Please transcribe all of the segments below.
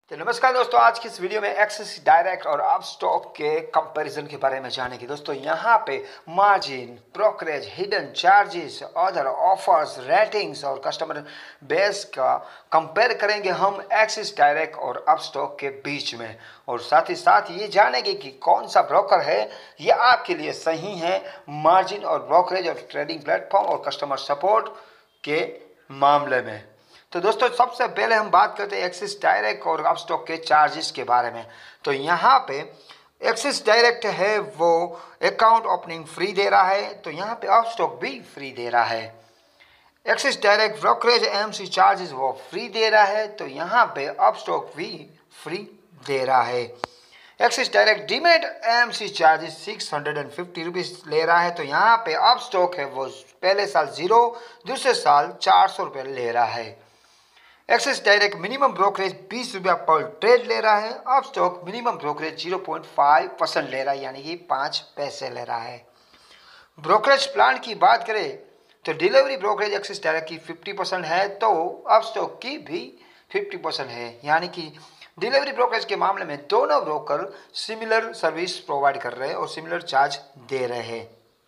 तो नमस्कार दोस्तों, आज की इस वीडियो में एक्सिस डायरेक्ट और अपस्टॉक के कंपैरिजन के बारे में जानेंगे। दोस्तों यहाँ पे margin, brokerage, hidden charges, other offers, ratings और कस्टमर बेस का कंपेयर करेंगे हम एक्सिस डायरेक्ट और अपस्टॉक के बीच में, और साथ ही साथ ये जानेंगे कि कौन सा ब्रोकर है ये आपके लिए सही है मार्जिन और ब्रोकरेज और ट्रेडिंग प्लेटफॉर्म और कस्टमर सपोर्ट के मामले में। तो दोस्तों सबसे पहले हम बात करते हैं एक्सिस डायरेक्ट और अपस्टॉक के चार्जेस के बारे में। तो यहाँ पे एक्सिस डायरेक्ट है वो अकाउंट ओपनिंग फ्री दे रहा है, तो यहाँ पे अपस्टॉक भी फ्री दे रहा है। Axis Direct brokerage MC charges वो फ्री दे रहा है, तो यहाँ पे अपस्टॉक भी फ्री दे रहा है। Axis Direct demat MC charges 650 rupees ले रहा है, तो यहाँ पे अपस्टॉक है वो पहले साल 0, दूसरे साल 400 रुपये ले रहा है। एक्सिस डायरेक्ट मिनिमम ब्रोकरेज 20 रुपया पर ट्रेड ले रहा है, अपस्टॉक मिनिमम ब्रोकरेज 0.5% ले रहा है, यानी कि 5 पैसे ले रहा है। ब्रोकरेज प्लान की बात करें तो डिलीवरी ब्रोकरेज एक्सिस डायरेक्ट की 50% है, तो अपस्टॉक की भी 50% है, यानी कि डिलीवरी ब्रोकरेज के मामले में दोनों ब्रोकर सिमिलर सर्विस प्रोवाइड कर रहे हैं और सिमिलर चार्ज दे रहे हैं।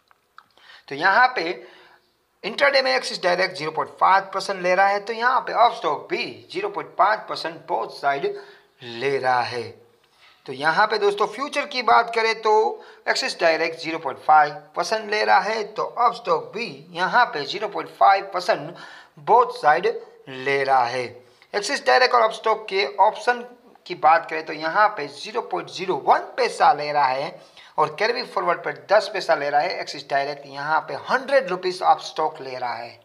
तो यहाँ पे इंट्राडे में एक्सिस डायरेक्ट 0.5% ले रहा है, तो यहाँ पे अपस्टॉक भी 0.5% बोथ साइड ले रहा है। तो यहाँ पे दोस्तों फ्यूचर की बात करें तो एक्सिस डायरेक्ट 0.5% ले रहा है, तो अपस्टॉक भी यहाँ पे 0.5% बोथ साइड ले रहा है। एक्सिस डायरेक्ट और अपस्टॉक के ऑप्शन की बात करें तो यहाँ पे 0.01 पैसा ले रहा है और कैरी फॉरवर्ड पर 10 पैसा ले रहा है। एक्सिस डायरेक्ट यहाँ पे 100 रुपीज़ अपस्टॉक ले रहा है।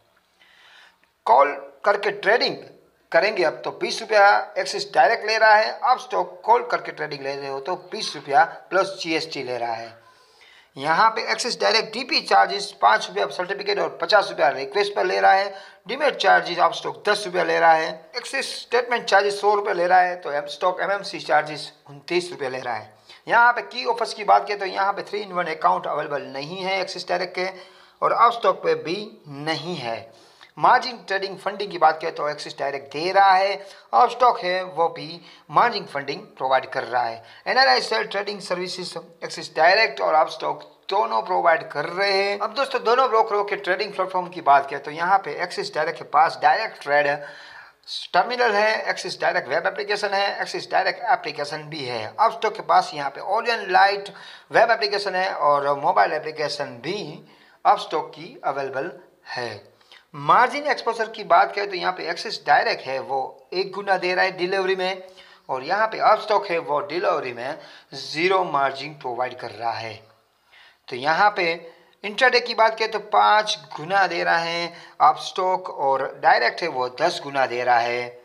कॉल करके ट्रेडिंग करेंगे अब तो 20 रुपया एक्सिस डायरेक्ट ले रहा है, अपस्टॉक कॉल करके ट्रेडिंग ले रहे हो तो 20 रुपया प्लस जीएसटी ले रहा है। यहाँ पे एक्सिस डायरेक्ट डीपी चार्जेस 5 रुपया सर्टिफिकेट और 50 रुपया रिक्वेस्ट पर ले रहा है। डीमेट चार्जेस अपस्टॉक 10 रुपया ले रहा है। एक्सिस स्टेटमेंट चार्जेस 100 रुपये ले रहा है, तो अपस्टॉक एमएमसी चार्जेस 29 रुपये ले रहा है। यहाँ पे की ऑफर्स की बात करें तो यहाँ पे 3-in-1 अकाउंट अवेलेबल नहीं है एक्सिस डायरेक्ट के, और अपस्टॉक पे भी नहीं है। मार्जिन ट्रेडिंग फंडिंग की बात करें तो एक्सिस डायरेक्ट दे रहा है, अपस्टॉक है वो भी मार्जिन फंडिंग प्रोवाइड कर रहा है। NRI cell trading services Axis Direct और अपस्टॉक दोनों प्रोवाइड कर रहे हैं। अब दोस्तों दोनों ब्रोकरों के ट्रेडिंग प्लेटफॉर्म की बात करें तो यहाँ पे एक्सिस डायरेक्ट के पास डायरेक्ट ट्रेड टर्मिनल है, एक्सिस डायरेक्ट वेब एप्लीकेशन है, एक्सिस डायरेक्ट एप्लीकेशन भी है। अपस्टॉक के पास यहाँ पे ऑरियन लाइट वेब एप्लीकेशन है और मोबाइल एप्लीकेशन भी अपस्टॉक की अवेलेबल है। मार्जिन एक्सपोजर की बात करें तो यहाँ पे एक्सिस डायरेक्ट है वो 1 गुना दे रहा है डिलीवरी में, और यहाँ पे अपस्टॉक है वो डिलीवरी में 0 मार्जिन प्रोवाइड कर रहा है। तो यहाँ पे इंट्राडे की बात करें तो 5 गुना दे रहा है अपस्टॉक, और डायरेक्ट है वो 10 गुना दे रहा है।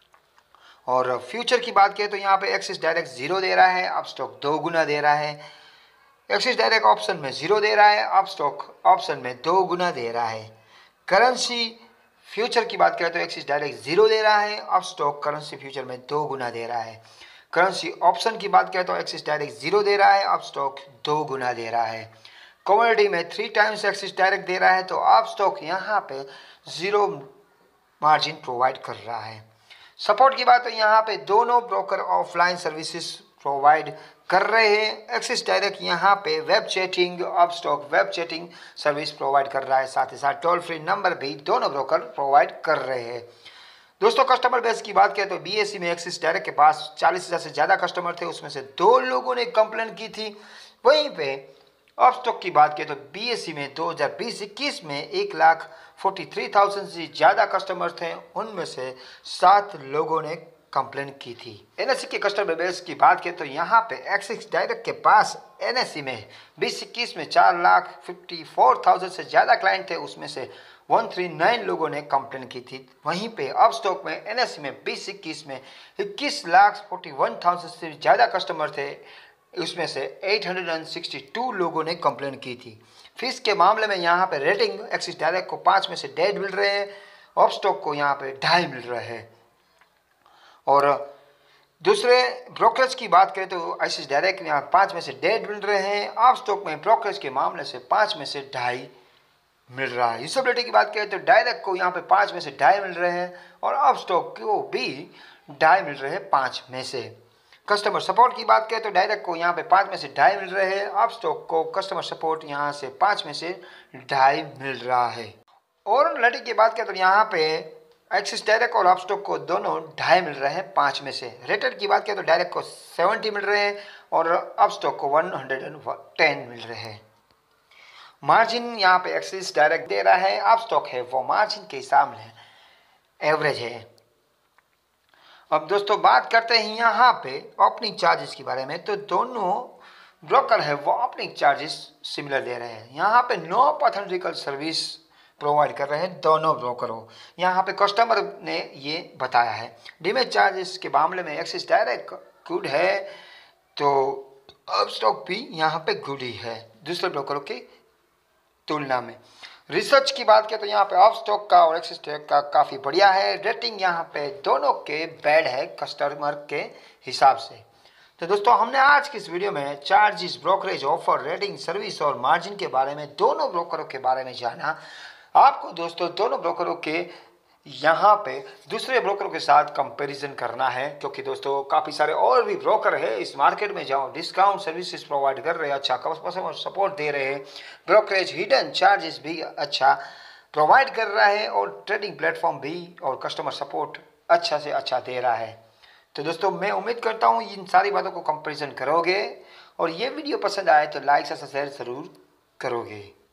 और फ्यूचर की बात करें तो यहाँ पे एक्सिस डायरेक्ट 0 दे रहा है, अपस्टॉक 2 गुना दे रहा है। एक्सिस डायरेक्ट ऑप्शन में 0 दे रहा है, अपस्टॉक ऑप्शन में 2 गुना दे रहा है। करेंसी फ्यूचर की बात करें तो एक्सिस डायरेक्ट 0 दे रहा है, अपस्टॉक करेंसी फ्यूचर में 2 गुना दे रहा है। करेंसी ऑप्शन की बात करें तो एक्सिस डायरेक्ट 0 दे रहा है, अपस्टॉक 2 गुना दे रहा है। कमोडिटी में 3 टाइम्स एक्सिस डायरेक्ट दे रहा है, तो अपस्टॉक यहाँ पे 0 मार्जिन प्रोवाइड कर रहा है। सपोर्ट की बात तो यहाँ पे दोनों ब्रोकर ऑफलाइन सर्विसेज प्रोवाइड कर रहे हैं। एक्सिस डायरेक्ट यहाँ पे web chatting, Upstox web chatting service provide कर रहा है, साथ ही साथ टोल फ्री नंबर भी दोनों ब्रोकर प्रोवाइड कर रहे हैं। दोस्तों कस्टमर बेस की बात करें तो बीएसई में एक्सिस डायरेक्ट के पास 40,000 से ज़्यादा कस्टमर थे, उसमें से 2 लोगों ने कंप्लेन की थी। वहीं पे अपस्टॉक की बात करें तो बीएसई में 2020-21 में 1,43,000 से ज़्यादा कस्टमर थे, उनमें से 7 लोगों ने कंप्लेन की थी। एनएससी के कस्टमर बेस की बात करें तो यहाँ पे एक्सिस डायरेक्ट के पास एनएससी में 2021 में 4,54,000 से ज़्यादा क्लाइंट थे, उसमें से 139 लोगों ने कंप्लेन की थी। वहीं पे अपस्टॉक में एनएससी में 2021 में 21,41,000 से ज़्यादा कस्टमर थे, उसमें से 862 लोगों ने कंप्लेन की थी। फीस के मामले में यहाँ पे रेटिंग एक्सिस डायरेक्ट को 5 में से 1.5 मिल रहे हैं, अपस्टॉक को यहाँ पे 2.5 मिल रहे हैं। और दूसरे ब्रोकरेज की बात करें तो एक्सिस डायरेक्ट में यहाँ 5 में से 1.5 मिल रहे हैं, अपस्टॉक में ब्रोकरेज के मामले से 5 में से 2.5 मिल रहा है। यूजेबिलिटी की बात करें तो डायरेक्ट को यहाँ पे 5 में से 2.5 मिल रहे हैं और अपस्टॉक को भी ढाई मिल रहे हैं 5 में से। कस्टमर सपोर्ट की बात करें तो डायरेक्ट को यहाँ पे 5 में से ढाई मिल रहे हैं, अपस्टॉक को कस्टमर सपोर्ट यहाँ से 5 में से ढाई मिल रहा है। और रेटिंग की बात करें तो यहाँ पे एक्सिस डायरेक्ट और अपस्टॉक को दोनों ढाई मिल रहे हैं 5 में से। रेटेड की बात करें तो डायरेक्ट को 70 मिल रहे हैं और अपस्टॉक को 110 मिल रहे हैं। मार्जिन यहाँ पे एक्सिस डायरेक्ट दे रहा है, अपस्टॉक है वो मार्जिन के हिसाब में एवरेज है। अब दोस्तों बात करते हैं यहाँ पे ओपनिंग चार्जेस के बारे में, तो दोनों ब्रोकर है वो ओपनिंग चार्जेस सिमिलर दे रहे हैं। यहाँ पे नो ऑथेंटिकल सर्विस प्रोवाइड कर रहे हैं दोनों ब्रोकरों, यहाँ पे कस्टमर ने ये बताया है। डीमेज चार्जेस के मामले में एक्सिस डायरेक्ट गुड है, तो अपस्टॉक भी यहाँ पे गुड ही है दूसरे ब्रोकरों की तुलना में। रिसर्च की बात करें तो यहाँ पे अपस्टॉक का और एक्सिस डायरेक्ट का काफ़ी बढ़िया है। रेटिंग यहाँ पे दोनों के बैड है कस्टमर के हिसाब से। तो दोस्तों हमने आज की इस वीडियो में charges, brokerage, offer, rating, service और मार्जिन के बारे में दोनों ब्रोकरों के बारे में जाना। आपको दोस्तों दोनों ब्रोकरों के यहाँ पे दूसरे ब्रोकरों के साथ कंपैरिजन करना है, क्योंकि दोस्तों काफ़ी सारे और भी ब्रोकर है इस मार्केट में। जाओ डिस्काउंट सर्विसेज प्रोवाइड कर रहे हैं, अच्छा कस्टमर सपोर्ट दे रहे हैं, ब्रोकरेज हिडन चार्जेस भी अच्छा प्रोवाइड कर रहा है और ट्रेडिंग प्लेटफॉर्म भी और कस्टमर सपोर्ट अच्छा से अच्छा दे रहा है। तो दोस्तों मैं उम्मीद करता हूँ इन सारी बातों को कंपैरिजन करोगे और ये वीडियो पसंद आए तो लाइक से शेयर ज़रूर करोगे।